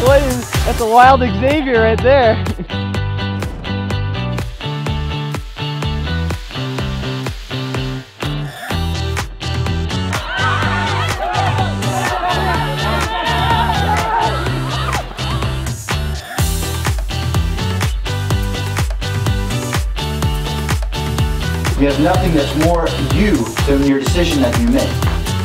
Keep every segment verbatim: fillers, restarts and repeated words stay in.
What is, that's a wild Xavier right there. You have nothing that's more you than your decision that you make.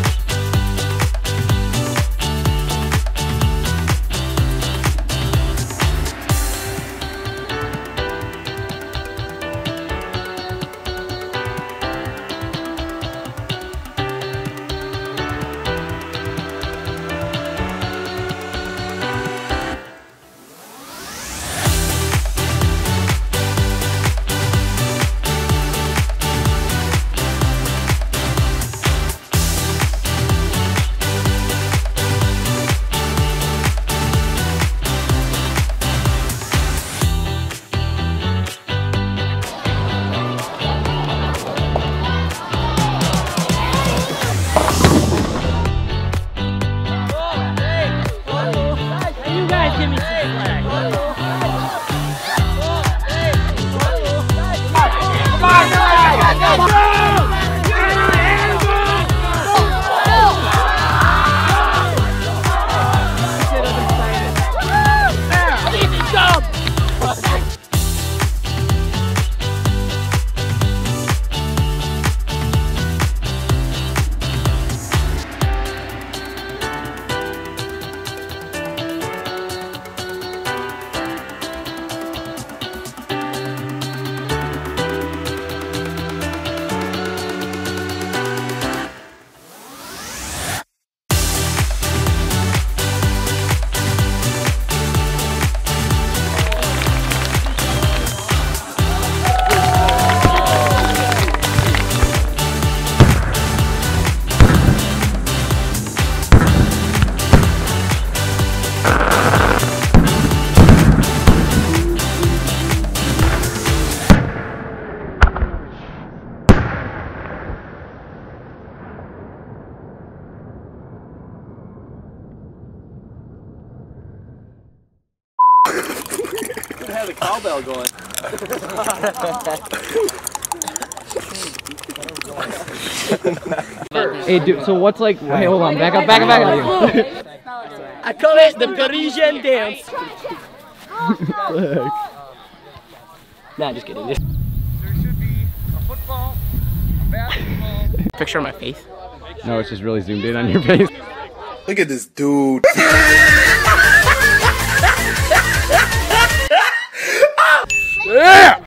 Had the cowbell going. Hey, dude. So what's like? Hey, hold on. Back up. Back up. Back up. I call it the Parisian dance. Nah, just kidding. There should be a football, a basketball. Picture of my face. No, it's just really zoomed in on your face. Look at this dude. Yeah!